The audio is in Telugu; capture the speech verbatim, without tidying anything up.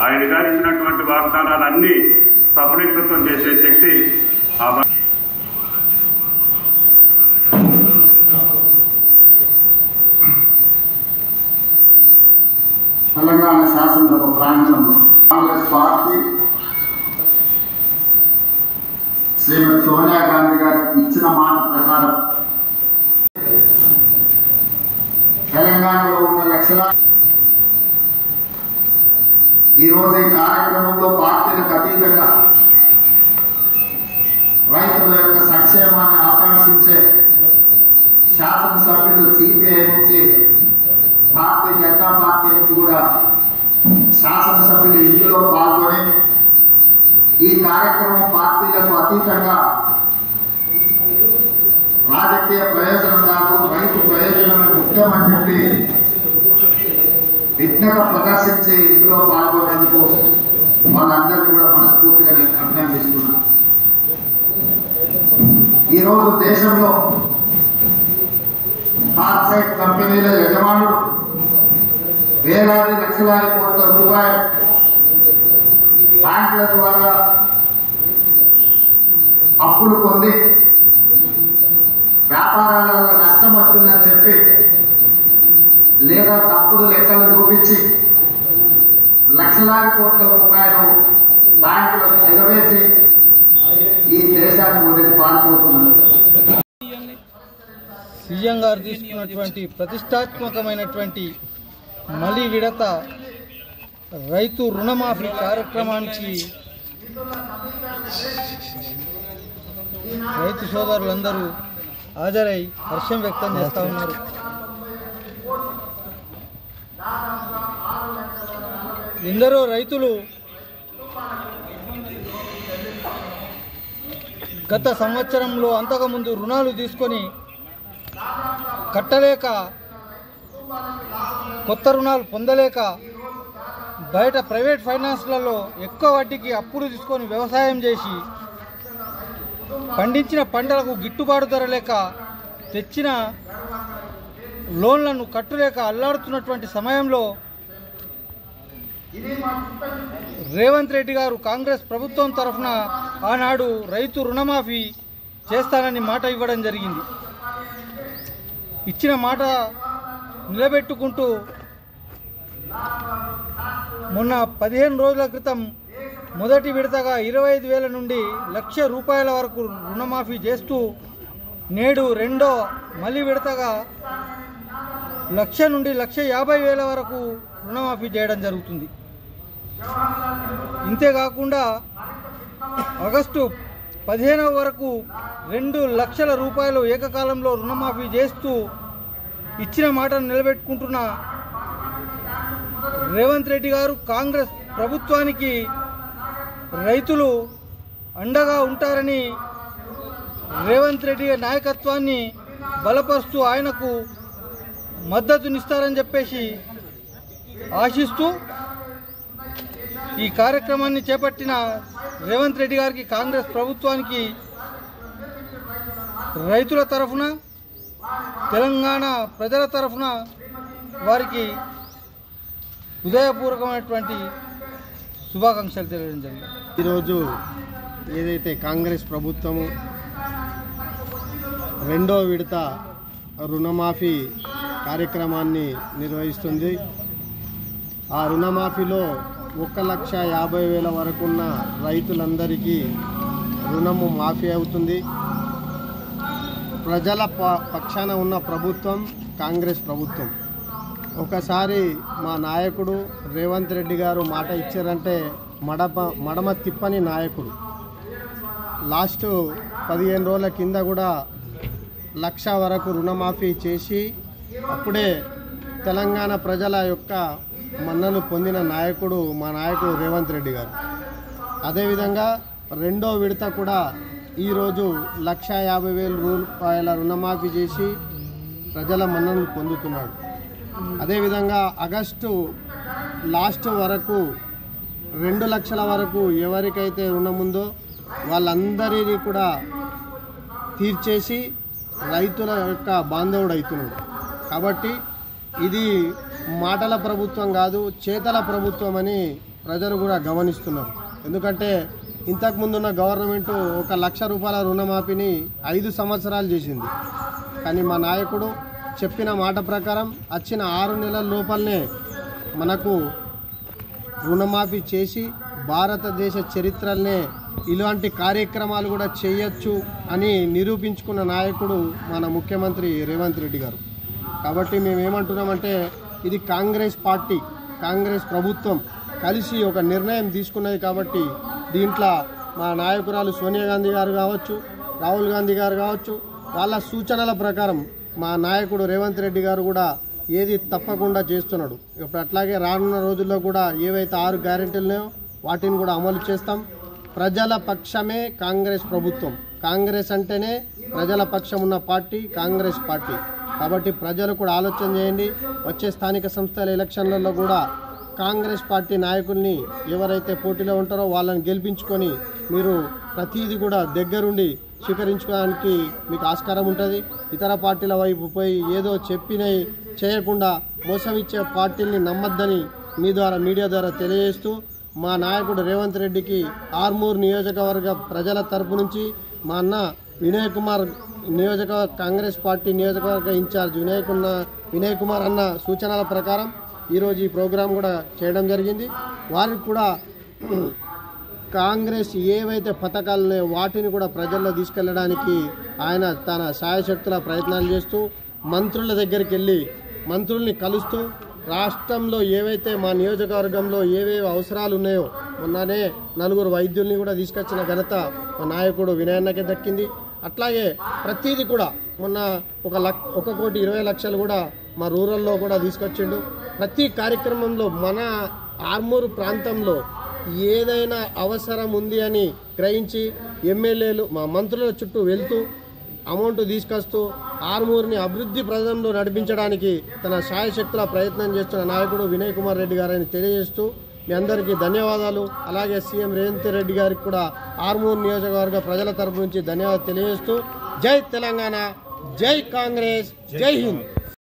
ఆయన గారు ఇచ్చినటువంటి వాగ్దానాలన్నీ సఫలీకృతం చేసే శక్తి ఆ తెలంగాణ శాసనసభ ప్రాంగణంలో కాంగ్రెస్ పార్టీ శ్రీమతి సోనియా గాంధీ గారు ఇచ్చిన మాట ప్రకారం తెలంగాణలో ఉన్న లక్షలాది ఈరోజు ఈ కార్యక్రమంలో పార్టీలకు అతీతంగా రైతుల యొక్క సంక్షేమాన్ని ఆకాంక్షించే శాసనసభ్యులు సిపిఐ నుంచి భారతీయ జనతా పార్టీ నుంచి కూడా శాసనసభ్యులు ఇందులో పాల్గొని ఈ కార్యక్రమం పార్టీలకు అతీతంగా రాజకీయ ప్రయోజనం కాదు, రైతు ప్రయోజనమే ముఖ్యమని చెప్పి విజ్ఞత ప్రదర్శించి ఇందులో పాల్గొనేందుకు వాళ్ళందరికీ కూడా మనస్ఫూర్తిగా నేను అభినందిస్తున్నాను. ఈరోజు దేశంలో కార్పొరేట్ కంపెనీల యజమానులు వేలాది లక్షలాది కోట్ల రూపాయలు బ్యాంకుల ద్వారా అప్పులు పొంది వ్యాపారాలలో నష్టం వచ్చిందని చెప్పి లేదా తప్పుడు లెక్కలు చూపించి లక్షలాది కోట్ల రూపాయలు బ్యాంకులకు ఎగవేసి ఈ దేశాన్ని వదిలి పారిపోతున్నారు. సీఎం గారు తీసుకున్నటువంటి ప్రతిష్టాత్మకమైనటువంటి మలి విడత రైతు రుణమాఫీ కార్యక్రమానికి రైతు సోదరులందరూ హాజరై హర్షం వ్యక్తం చేస్తూ ఉన్నారు. ఎందరో రైతులు గత సంవత్సరంలో అంతకుముందు రుణాలు తీసుకొని కట్టలేక కొత్త రుణాలు పొందలేక బయట ప్రైవేట్ ఫైనాన్స్లలో ఎక్కువ వడ్డీకి అప్పులు తీసుకొని వ్యవసాయం చేసి పండించిన పంటలకు గిట్టుబాటు ధర లేక తెచ్చిన లోన్లను కట్టులేక అల్లాడుతున్నటువంటి సమయంలో రేవంత్ రెడ్డి గారు కాంగ్రెస్ ప్రభుత్వం తరఫున ఆనాడు రైతు రుణమాఫీ చేస్తానని మాట ఇవ్వడం జరిగింది. ఇచ్చిన మాట నిలబెట్టుకుంటూ మొన్న పదిహేను రోజుల క్రితం మొదటి విడతగా ఇరవై ఐదు వేల నుండి లక్ష రూపాయల వరకు రుణమాఫీ చేస్తూ నేడు రెండో మళ్ళీ విడతగా లక్ష నుండి లక్ష యాభై వేల వరకు రుణమాఫీ చేయడం జరుగుతుంది. ఇంతేకాకుండా ఆగస్టు పదిహేనవ వరకు రెండు లక్షల రూపాయలు ఏకకాలంలో రుణమాఫీ చేస్తూ ఇచ్చిన మాటను నిలబెట్టుకుంటున్న రేవంత్ రెడ్డి గారు కాంగ్రెస్ ప్రభుత్వానికి రైతులు అండగా ఉంటారని రేవంత్ రెడ్డి నాయకత్వాన్ని బలపరుస్తూ ఆయనకు మద్దతునిస్తారని చెప్పేసి ఆశిస్తూ ఈ కార్యక్రమాన్ని చేపట్టిన రేవంత్ రెడ్డి గారికి కాంగ్రెస్ ప్రభుత్వానికి రైతుల తరఫున తెలంగాణ ప్రజల తరఫున వారికి హృదయపూర్వకమైనటువంటి శుభాకాంక్షలు తెలియడం జరిగింది. ఈరోజు ఏదైతే కాంగ్రెస్ ప్రభుత్వము రెండో విడత రుణమాఫీ కార్యక్రమాన్ని నిర్వహిస్తుంది, ఆ రుణమాఫీలో ఒక లక్ష యాభై వేల వరకున్న రైతులందరికీ రుణము మాఫీ అవుతుంది. ప్రజల పక్షాన ఉన్న ప్రభుత్వం కాంగ్రెస్ ప్రభుత్వం. ఒకసారి మా నాయకుడు రేవంత్ రెడ్డి గారు మాట ఇచ్చారంటే మడమ మడమ తిప్పని నాయకుడు. లాస్ట్ పదిహేను రోజుల కింద కూడా లక్ష వరకు రుణమాఫీ చేసి అప్పుడే తెలంగాణ ప్రజల యొక్క మన్నను పొందిన నాయకుడు మా నాయకుడు రేవంత్ రెడ్డి గారు. అదేవిధంగా రెండో విడత కూడా ఈరోజు లక్ష యాభై వేల రూపాయల రుణమాఫీ చేసి ప్రజల మన్నను పొందుతున్నాడు. అదేవిధంగా ఆగస్టు లాస్ట్ వరకు రెండు లక్షల వరకు ఎవరికైతే రుణం ఉందో వాళ్ళందరినీ కూడా తీర్చేసి రైతుల యొక్క బాంధవుడు అవుతున్నాడు. కాబట్టి ఇది మాటల ప్రభుత్వం కాదు, చేతల ప్రభుత్వం అని ప్రజలు కూడా గమనిస్తున్నారు. ఎందుకంటే ఇంతకుముందున్న గవర్నమెంట్ ఒక లక్ష రూపాయల రుణమాఫీని ఐదు సంవత్సరాలు చేసింది. కానీ మా నాయకుడు చెప్పిన మాట ప్రకారం వచ్చిన ఆరు నెలల లోపలనే మనకు రుణమాఫీ చేసి భారతదేశ చరిత్రలనే ఇలాంటి కార్యక్రమాలు కూడా చేయొచ్చు అని నిరూపించుకున్న నాయకుడు మన ముఖ్యమంత్రి రేవంత్ రెడ్డి గారు. కాబట్టి మేమేమంటున్నామంటే ఇది కాంగ్రెస్ పార్టీ, కాంగ్రెస్ ప్రభుత్వం కలిసి ఒక నిర్ణయం తీసుకున్నది. కాబట్టి దీంట్లో మా నాయకురాలు సోనియా గాంధీ గారు కావచ్చు, రాహుల్ గాంధీ గారు కావచ్చు, వాళ్ళ సూచనల ప్రకారం మా నాయకుడు రేవంత్ రెడ్డి గారు కూడా ఏది తప్పకుండా చేస్తున్నాడు. ఇప్పుడు అట్లాగే రానున్న రోజుల్లో కూడా ఏవైతే ఆరు గ్యారెంటీలు ఉన్నాయో వాటిని కూడా అమలు చేస్తాం. ప్రజల పక్షమే కాంగ్రెస్ ప్రభుత్వం. కాంగ్రెస్ అంటేనే ప్రజల పక్షం ఉన్న పార్టీ కాంగ్రెస్ పార్టీ. కాబట్టి ప్రజలు కూడా ఆలోచన చేయండి. వచ్చే స్థానిక సంస్థల ఎలక్షన్లలో కూడా కాంగ్రెస్ పార్టీ నాయకుల్ని ఎవరైతే పోటీలో ఉంటారో వాళ్ళని గెలిపించుకొని మీరు ప్రతిదీ కూడా దగ్గరుండి స్వీకరించుకోవడానికి మీకు ఆస్కారం ఉంటుంది. ఇతర పార్టీల వైపు పోయి ఏదో చెప్పినవి చేయకుండా మోసం ఇచ్చే పార్టీల్ని నమ్మద్దని మీ ద్వారా మీడియా ద్వారా తెలియజేస్తూ మా నాయకుడు రేవంత్ రెడ్డికి ఆర్మూర్ నియోజకవర్గ ప్రజల తరపు నుంచి మా అన్న వినయ్ కుమార్ నియోజకవర్గ కాంగ్రెస్ పార్టీ నియోజకవర్గ ఇన్ఛార్జ్ వినయ్ కుమార్ వినయ్ కుమార్ అన్న సూచనల ప్రకారం ఈరోజు ఈ ప్రోగ్రాం కూడా చేయడం జరిగింది. వారికి కూడా కాంగ్రెస్ ఏవైతే పథకాలు ఉన్నాయో వాటిని కూడా ప్రజల్లో తీసుకెళ్లడానికి ఆయన తన శాయశక్తుల ప్రయత్నాలు చేస్తూ మంత్రుల దగ్గరికి వెళ్ళి మంత్రుల్ని కలుస్తూ రాష్ట్రంలో ఏవైతే మా నియోజకవర్గంలో ఏవేవి అవసరాలు ఉన్నాయో మొన్ననే నలుగురు వైద్యుల్ని కూడా తీసుకొచ్చిన ఘనత మా నాయకుడు వినయన్నకే దక్కింది. అట్లాగే ప్రతిదీ కూడా మొన్న ఒక లక్ ఒక కోటి ఇరవై లక్షలు కూడా మా రూరల్లో కూడా తీసుకొచ్చిండు. ప్రతి కార్యక్రమంలో మన ఆర్మూరు ప్రాంతంలో ఏదైనా అవసరం ఉంది అని గ్రహించి ఎమ్మెల్యేలు మా మంత్రుల చుట్టూ వెళ్తూ అమౌంట్ తీసుకొస్తూ ఆర్మూర్ని అభివృద్ధి ప్రదంలో నడిపించడానికి తన శాయశక్తుల ప్రయత్నం చేస్తున్న నాయకుడు వినయ్ కుమార్ రెడ్డి గారని తెలియజేస్తూ మీ అందరికీ ధన్యవాదాలు. అలాగే సీఎం రేవంత్ రెడ్డి గారికి కూడా ఆర్మూర్ నియోజకవర్గ ప్రజల తరపు నుంచి ధన్యవాదాలు తెలియజేస్తూ జై తెలంగాణ, జై కాంగ్రెస్, జై హింద్.